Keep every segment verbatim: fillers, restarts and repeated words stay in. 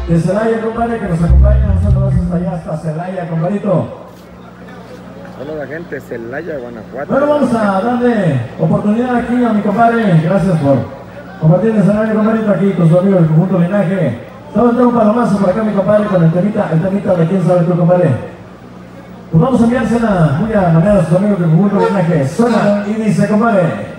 de Celaya, compadre, que nos acompaña. Nosotros hasta allá, hasta Celaya, compadrito. Solo la gente de Celaya, Guanajuato. Bueno, vamos a darle oportunidad aquí a mi compadre. Gracias por compartir el escenario, compadrito, aquí con su amigo del conjunto Linaje. Estamos entrando un palomazo por acá, mi compadre, con el temita, el temita de quién sabe tú, compadre. Pues vamos a enviársela muy a manera de sus amigos del conjunto Linaje. Suena y dice, compadre.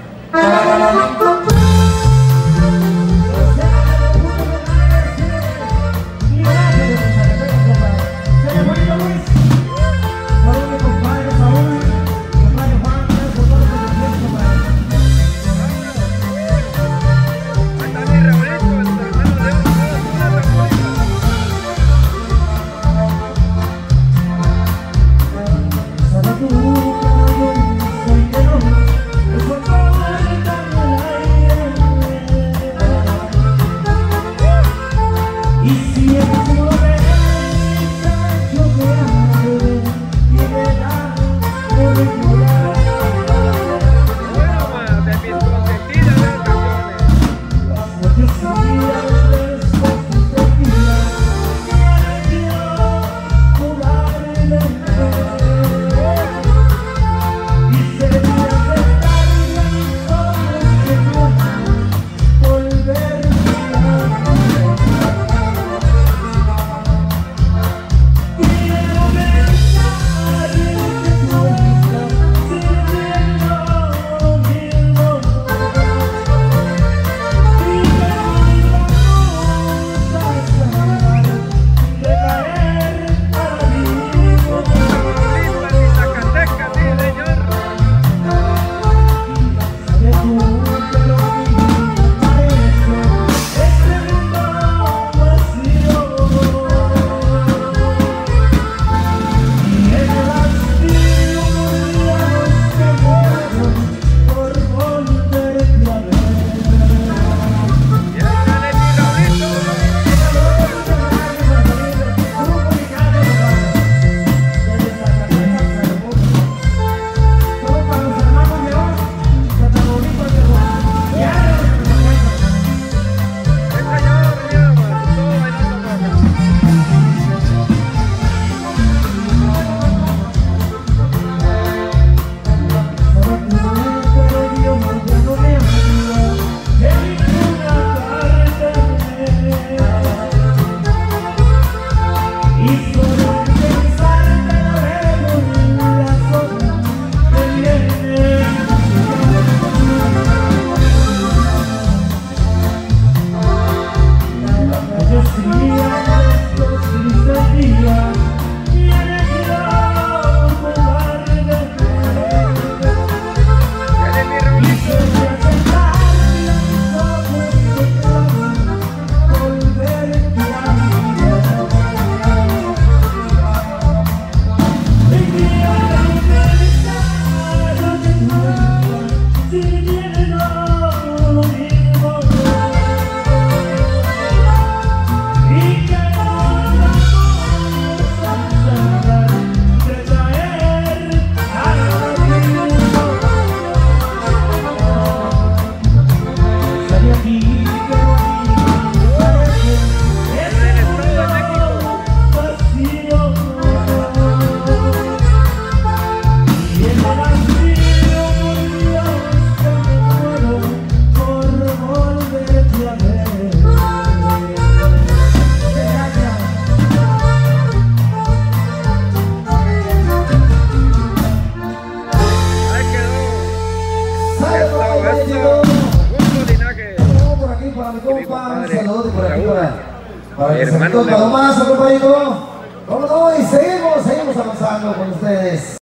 Hermano, más, compañero. ¿Cómo no? Y seguimos, seguimos avanzando con ustedes.